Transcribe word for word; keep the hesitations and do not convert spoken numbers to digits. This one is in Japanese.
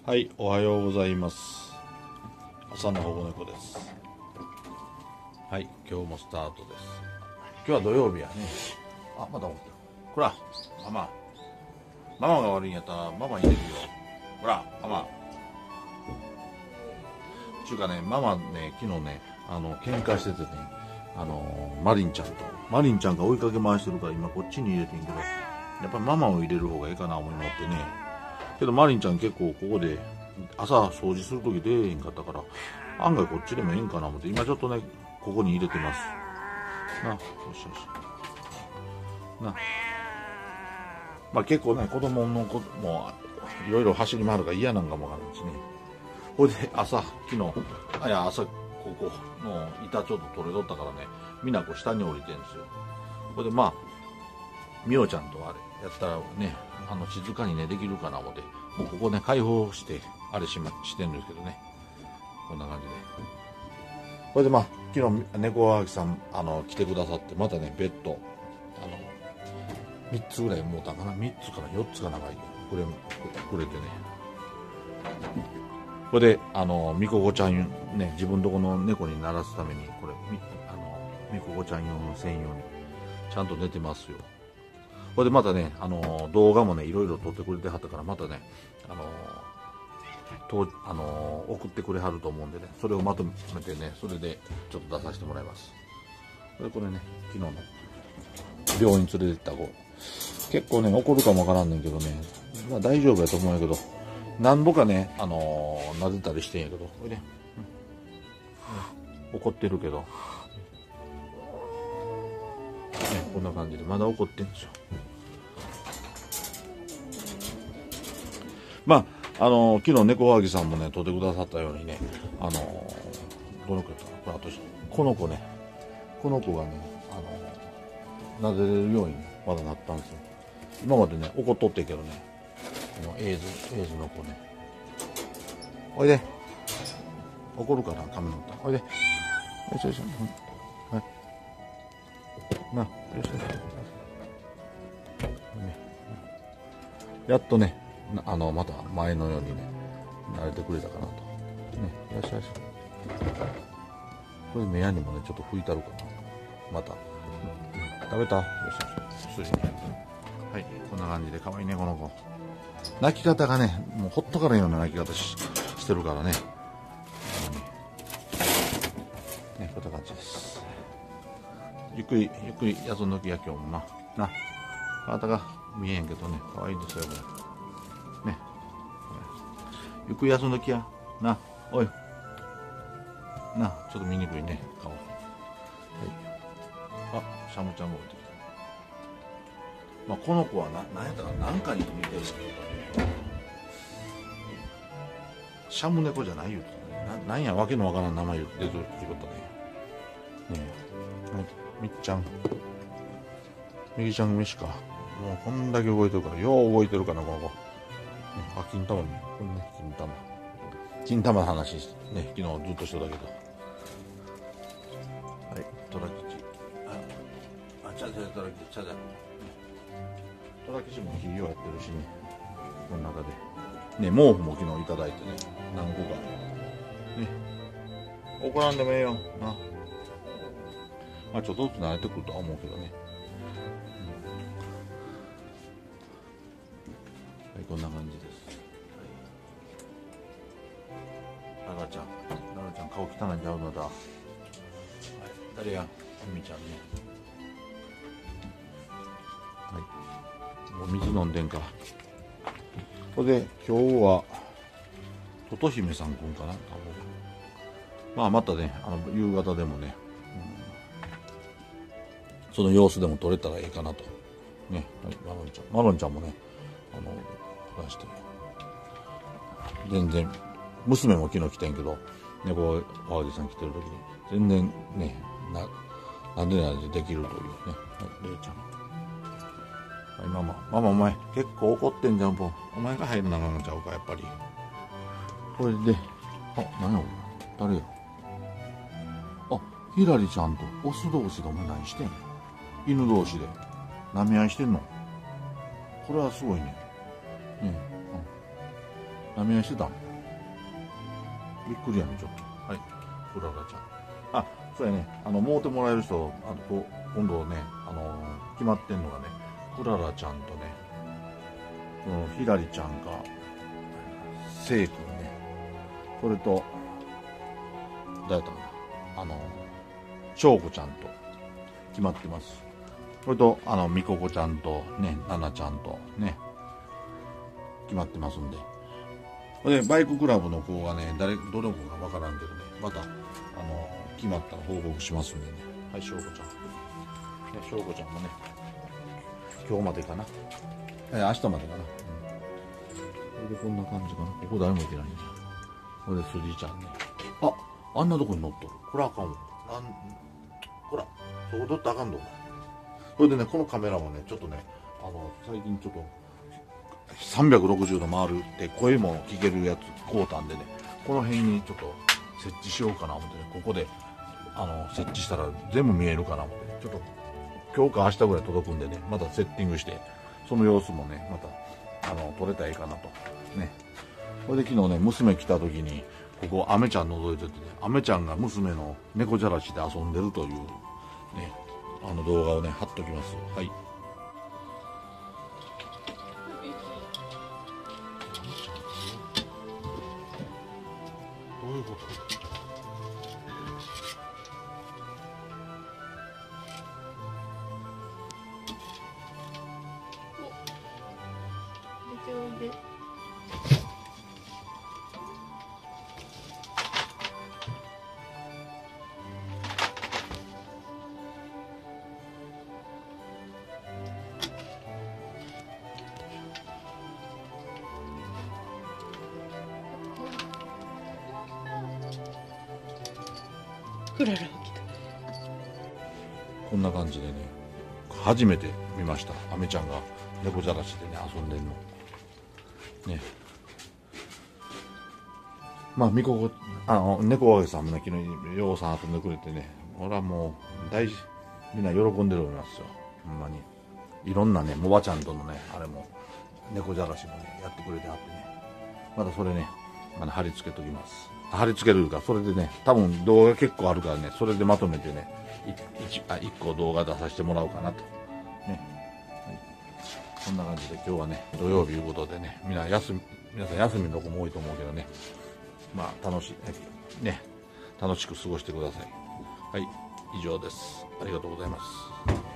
はい、おはようございます。朝の保護猫です。はい、今日もスタートです。今日は土曜日やね。あ、まだ起きてる。ほら、ママ。ママが悪いんやったらママ入れるよ。ほら、ママ。ちゅうかね、ママね、昨日ね、あの、喧嘩しててね、あの、マリンちゃんと。マリンちゃんが追いかけ回してるから今こっちに入れてんけど、やっぱりママを入れる方がいいかな思い思ってね。けどマリンちゃん結構ここで朝掃除するとき出えへんかったから案外こっちでもいいんかな思って今ちょっとねここに入れてますな。よしよしな。まあ結構ね子供の子もいろいろ走り回るから嫌なんかもわかるんですね。ほいで朝昨日あいや朝ここの板ちょっと取れとったからねみんなこう下に降りてんですよ。ほいでまあみおちゃんとあれやったらねあの静かにねできるかな思ってもうここね開放してあれしましてるんですけどねこんな感じで。これでまあ昨日猫はぎさんあの来てくださってまたねベッドあのみっつぐらいもうたかなみっつからよっつか長いくれくれてね。これであのみこごちゃんね自分とこの猫に鳴らすためにこれみあのみこごちゃん用の専用にちゃんと寝てますよ。これでまたね、あのー、動画もね、いろいろ撮ってくれてはったから、またね、あのーとあのー、送ってくれはると思うんでね、それをまとめてね、それでちょっと出させてもらいます。これこれね、昨日の病院連れてった子、結構ね、怒るかもわからんねんけどね、まあ大丈夫やと思うんやけど、何度かね、あのー、撫でたりしてんやけど、これね、うん、怒ってるけど、ね、こんな感じで、まだ怒ってんですよ。まあ、あのー、昨日猫はぎさんもね撮ってくださったようにねあのー、どの子やったかなこれあとこの子ねこの子がねあのー、撫でれるようにまだなったんですよ。今までね怒っとってんけどねこのエイズエイズの子ねおいで怒るかな髪の毛おいでよいしょよいしょ、はい、なよいしょよいしょ、ね、やっとねあのまた前のようにね慣れてくれたかなとね。よしよしこれ目やにもねちょっと拭いたるかなまた、うん、食べたよしよし筋にはいこんな感じで可愛いねこの子泣き方がねもうほっとかれんような泣き方 し, してるからねねこんな感じです。ゆっくりゆっくり休んどきや今日もなな体が見えへんけどね可愛いですよこれね。ゆっくり休んどきやなおいなちょっと見にくいね顔。はいあシャムちゃんが降りてきた。まあこの子はな何やったら何かに似てるけどシャム猫じゃないよななんやわけのわからん名前言ってるってことね。ねえ、はい、みっちゃんみぎちゃん飯かもうこんだけ動いてるからよう動いてるかなこの子。あ、金玉ね。これね、金玉。金玉の話ね、昨日ずっとしてたけど。はい、トラキチ。あ、あ、ちゃちゃトラキチ、ちゃちゃ。トラキチも肥料やってるしね。この中で。ね、毛布も昨日いただいてね、何個か。ね。怒らんでもええよ。な。まあちょっとずつ慣れてくるとは思うけどね。はい、こんな感じです。ララちゃん、ララちゃん顔汚いんちゃうのだ。はい、誰や、みみちゃんね。はい、もう水飲んでんか。これで今日はトト姫さんくんかな。まあまたね、あの夕方でもね、うん、その様子でも撮れたらいいかなと。ね、はい、マロンちゃん、マロンちゃんもね、あの出して全然娘も昨日来てんけど猫川地さん来てる時に全然ねななんでなんでできるというね。はい、レイちゃん、はい、ママママお前結構怒ってんじゃん。もうお前が入るなのちゃうかやっぱり。これであ何や誰やあひらりちゃんとオス同士でお前何してんの。犬同士で舐め合いしてんの。これはすごいね。ね、 何やしてたん？びっくりやね、ちょっと。はい、クララちゃん。あ、そうやね、あの、もうてもらえる人、あの、こう今度ね、あのー、決まってんのがね、クララちゃんとね、そのひらりちゃんか、せいくんね、それと、誰だったかな、あの、しょうこちゃんと決まってます。それと、あの、みここちゃんとね、ななちゃんとね、決まってますんで。で、バイククラブの子がね、誰、どの子かわからんけどね、また、あの、決まったら報告しますんでね。はい、しょうこちゃん。ね、しょうこちゃんもね、今日までかな。え、明日までかな。うん。それでこんな感じかな。ここ誰もいてないんじゃん。これでスリーちゃんね。あ、あんなとこに乗っとる。これあかんわ。なん、ほら、そこ取ったらあかんど。それでね、このカメラもね、ちょっとね、あの、最近ちょっと、さんびゃくろくじゅうど回るって声も聞けるやつ買うたんでね、この辺にちょっと設置しようかな思ってね、ここであの設置したら全部見えるかな思って、ね、ちょっと今日か明日ぐらい届くんでね、またセッティングしてその様子もねまたあの撮れたらいいかなとね。それで昨日ね、娘来た時にここアメちゃん覗いててね、アメちゃんが娘の猫じゃらしで遊んでるというね、あの動画をね貼っときます。はい。どういうこと？ クララ起きた。 こんな感じでね、初めて見ました。アメちゃんが猫じゃらしでね遊んでんのね。まあみここ、あの猫おかげさんもね、昨日ようさん遊んでくれてね、俺はもう大事、みんな喜んでると思いますよ。ほんまにいろんなね、おばちゃんとのねあれも猫じゃらしもねやってくれてあってね、またそれねあの貼り付けときます。貼り付けるか、それでね、多分動画結構あるからね、それでまとめてね、い 1, あいっこ動画出させてもらおうかなと。ね。はい、こんな感じで今日はね、土曜日いうことでね、みんな休み、皆さん休みの子も多いと思うけどね、まあ楽しい、ね、楽しく過ごしてください。はい、以上です。ありがとうございます。